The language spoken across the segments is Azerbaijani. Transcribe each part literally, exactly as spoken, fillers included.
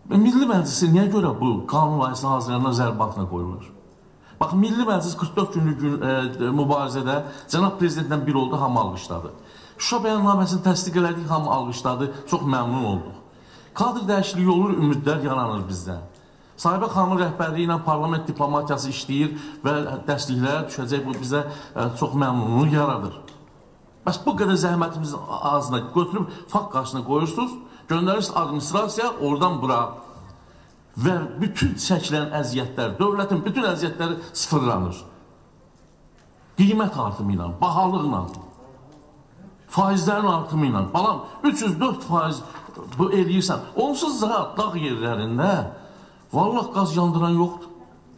Milli Məclisi niyə görə bu qanun layihəsini hazırlayanlar zərb altına qoyulur? Bax, Milli Məclis qırx dörd günlük gün, e, mübarizədə cənab prezidentlə bir oldu, hamı alqışladı. Şuşa bəyannaməsini təsdiq elədik, hamı alqışladı, çox məmnun olduq. Kadr dəyişikliyi olur, ümidlər yaranır bizdən. Sahibə xanımın rəhbərliyi ilə parlament diplomatiyası işləyir və dəstliklərə düşəcək, bu bizə e, çox məmnunluq yaradır. Bəs bu qədər zəhmətimizin ağzına götürüb fakt qarşısına qoyursunuz, göndərirsiniz administrasiya, oradan bura və bütün çəkilən əziyyətlər, dövlətin bütün əziyyətləri sıfırlanır. Qiymət artımı ilə, bahalıqla, faizlərin artımı ilə, balam üç yüz dörd faiz bu eləyirsən, onsuz da dağ yerlərində vallahi qaz yandıran yoxdur.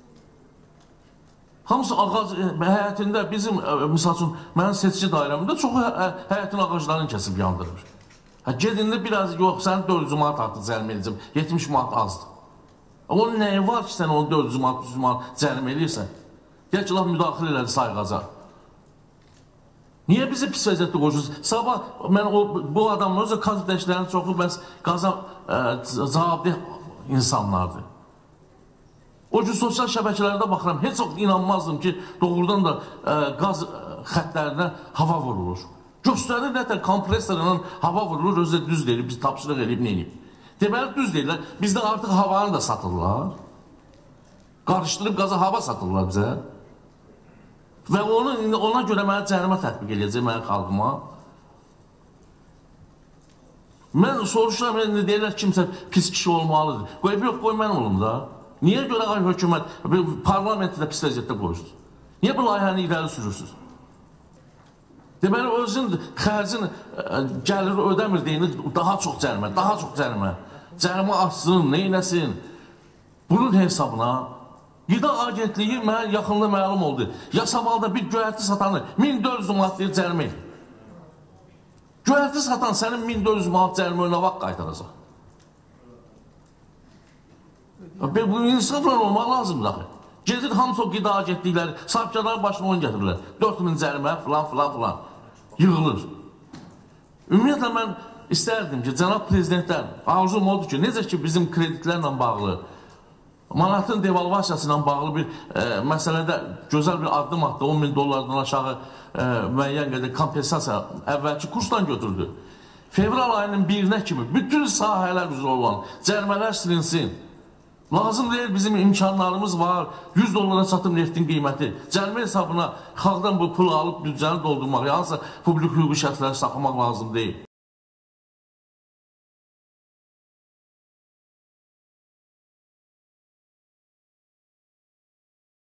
Hamısı ağac həyətində bizim, misal üçün, mənim seçici dairəmdə çox həyətin ağaclarını kəsib yandırır. Hə, gedində biraz, yox, sən dörd yüz manat artıq cərimə edəcəm, yetmiş manat azdır. Onun nəyi var ki, sən onu dörd yüz manat, üç yüz manat cərimə edirsən? Deyək ki, laf müdaxilə elədi sayğaca. Niyə bizi pis vəziyyətdə qoşursunuz? Sabah, mən o, bu adamın özü kadr dəyişikliklərinin çoxu bəs qaza cavabdeh insanlardır. O gün sosial şəbəkələrdə baxıram, heç çox inanmazdım ki, doğrudan da ə, qaz xətlərinə hava vurulur. Göstərir nətər kompresorla hava vurulur, özü də düz deyil, biz tapşırıq eləyib, nə eləyib. Deməli, düz deyirlər, bizdə artıq havanı da satırlar. Qarışdırıb qaza hava satırlar bizə. Və onu, ona görə mənə cərimə tətbiq edəcək, mənim xalqıma. Mən soruşuram, deyirlər, kimsə pis kişi olmalıdır. Qoyub yox, qoy mənim olum da. Niyə görə ay hökumət, parlamenti də pis vəziyyətdə qoyursunuz? Niyə bu layihəni irəli sürürsünüz? Deməli, özün xərcin gəliri ödəmir deyini, daha çox cərimə, daha çox cərimə. Cərimə açsın, neynəsin? Bunun hesabına Qida Agentliyi mənə yaxınlığı məlum oldu. Yasamalda bir göyərti satanı min dörd yüz manat deyir cərimə. Göyərti satan sənin min dörd yüz manat cərimə önə vaxt qaytaracaq. Bu insafla olmaq lazımdır axı. Gedir hamısı o qida agentlikləri, sahibkarların başına onu gətirirlər. dörd min cərimə, filan, filan, filan. Yığılır. Ümumiyyətlə, mən istərdim ki, cənab prezidentlər, arzum odur ki, necə ki bizim kreditlərlə bağlı, manatın devalvasiyası ilə bağlı bir e, məsələdə gözəl bir addım atdı, on min dollardan aşağı e, müəyyən qədər kompensasiya əvvəlki kursdan götürdü. Fevral ayının birinə kimi bütün sahələr üzrə olan cərimələr silinsin. Lazım deyil, bizim imkanlarımız var, yüz dollara çatım neftin qiyməti. Cərimə hesabına xalqdan bu pulu alıb büdcəni doldurmaq, yansısa publik hüquqi şəxsləri saxlamaq lazım deyil.